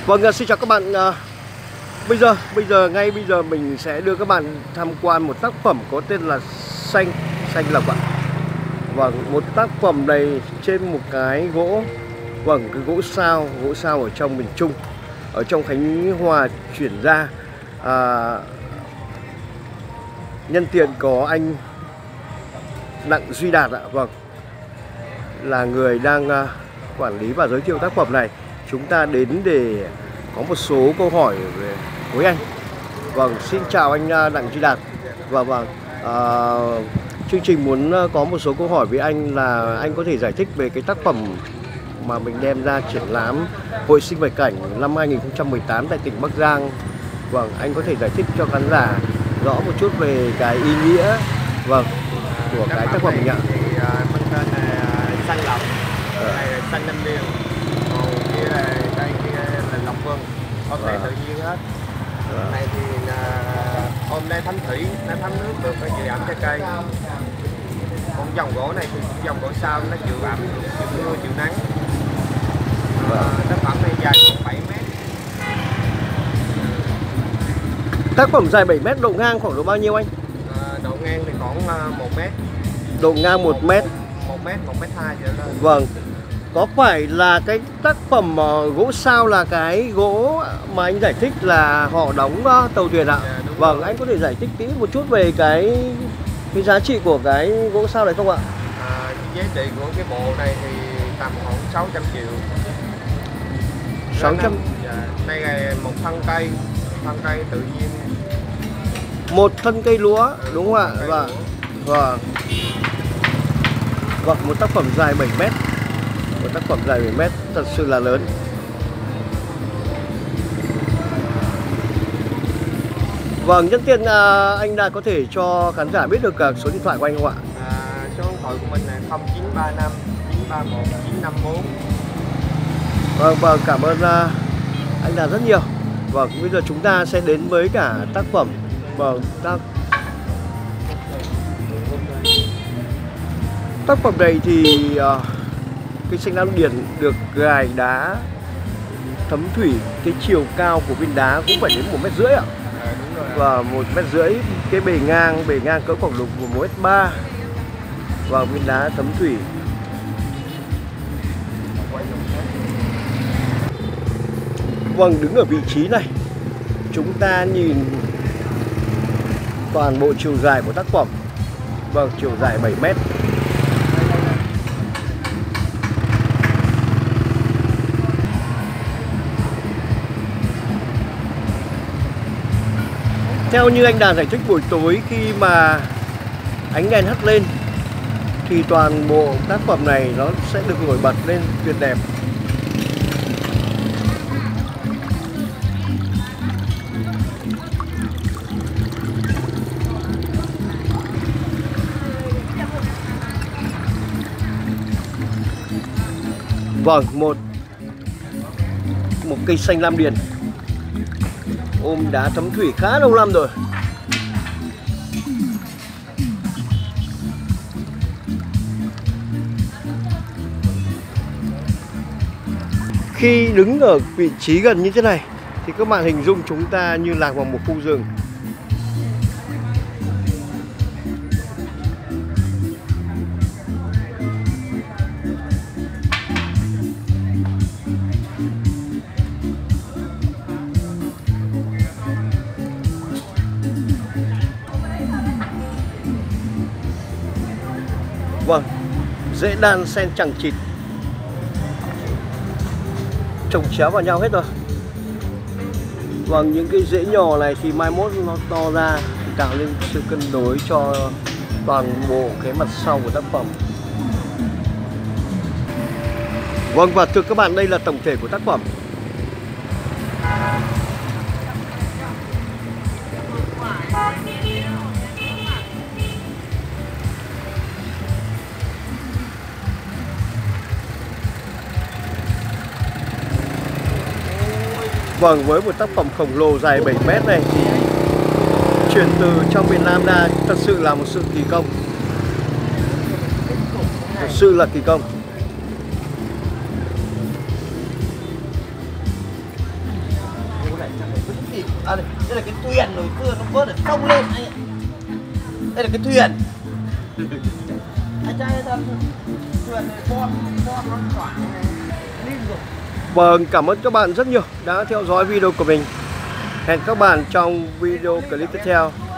Vâng, xin chào các bạn. Bây giờ mình sẽ đưa các bạn tham quan một tác phẩm có tên là Xanh Lộc ạ. Vâng, một tác phẩm này trên một cái gỗ, vâng, cái gỗ sao ở trong miền Trung, ở trong Khánh Hòa chuyển ra. Nhân tiện có anh Đặng Duy Đạt ạ, vâng, là người đang quản lý và giới thiệu tác phẩm này. Chúng ta đến để có một số câu hỏi với anh. Vâng, xin chào anh Đặng Duy Đạt. Vâng, chương trình muốn có một số câu hỏi với anh, là anh có thể giải thích về cái tác phẩm mà mình đem ra triển lãm Hội Sinh vật cảnh năm 2018 tại tỉnh Bắc Giang. Vâng, anh có thể giải thích cho khán giả rõ một chút về cái ý nghĩa, vâng, của cái tác phẩm nhỉ? Mang tên là Xanh Lộc, này là xanh Nam Điền, còn kia là đây kia là Lộc Vân, hôm nay tự nhiên hết. Này thì hôm nay thấm thủy, nó thấm nước được, nó chịu ẩm cho cây. Còn dòng gỗ này thì dòng gỗ sao nó chịu ẩm, chịu mưa, chịu nắng. Tác phẩm này dài khoảng 7 mét. Tác phẩm dài 7 mét, độ ngang khoảng độ bao nhiêu anh? Độ ngang thì khoảng 1 mét. Độ ngang 1 mét. 1 mét 2 vậy đó. Vâng. Có phải là cái tác phẩm gỗ sao là cái gỗ mà anh giải thích là họ đóng tàu thuyền ạ? Vâng, anh có thể giải thích kỹ một chút về cái giá trị của cái gỗ sao này không ạ? Giá trị của cái bộ này thì tầm khoảng 600 triệu. 600. Đây là một thân cây tự nhiên. Một thân cây lúa, đúng không ạ? Vâng, một tác phẩm dài 7 mét. Một tác phẩm dài 7 mét thật sự là lớn. Vâng, nhân tiện anh Đạt có thể cho khán giả biết được số điện thoại của anh không ạ? Số điện thoại của mình là 0935 931 954. Vâng, cảm ơn anh Đạt rất nhiều. Vâng, bây giờ chúng ta sẽ đến với cả tác phẩm. Vâng, tác phẩm này thì cây xanh Lam Điền được gài đá thấm thủy. Cái chiều cao của viên đá cũng phải đến 1,5 mét ạ. Và 1,5 mét. Cái bề ngang cỡ khoảng độ 1,3 mét. Và viên đá thấm thủy. Vâng, đứng ở vị trí này, chúng ta nhìn toàn bộ chiều dài của tác phẩm. Vâng, chiều dài 7 mét. Theo như anh Đạt giải thích buổi tối, khi mà ánh đèn hắt lên thì toàn bộ tác phẩm này nó sẽ được nổi bật lên tuyệt đẹp. Vâng, một cây xanh Lam Điền ôm đá thấm thủy khá lâu năm rồi. Khi đứng ở vị trí gần như thế này thì các bạn hình dung chúng ta như lạc vào một khu rừng. Vâng, rễ đan xen chằng chịt, chồng chéo vào nhau hết rồi. Vâng, những cái rễ nhỏ này thì mai mốt nó to ra thì tạo nên sự cân đối cho toàn bộ cái mặt sau của tác phẩm. Vâng, và thưa các bạn, đây là tổng thể của tác phẩm. Vâng, với một tác phẩm khổng lồ dài 7 mét này thì chuyển từ trong miền Nam ra thật sự là một sự kỳ công. Thật sự là kỳ công. đây là cái thuyền rồi xưa nó vớt ở sông lên anh ạ. Đây là cái thuyền. Anh trai thật. Thuyền này bom nó tỏa này. Lim rồi. Vâng, cảm ơn các bạn rất nhiều đã theo dõi video của mình. Hẹn các bạn trong video clip tiếp theo.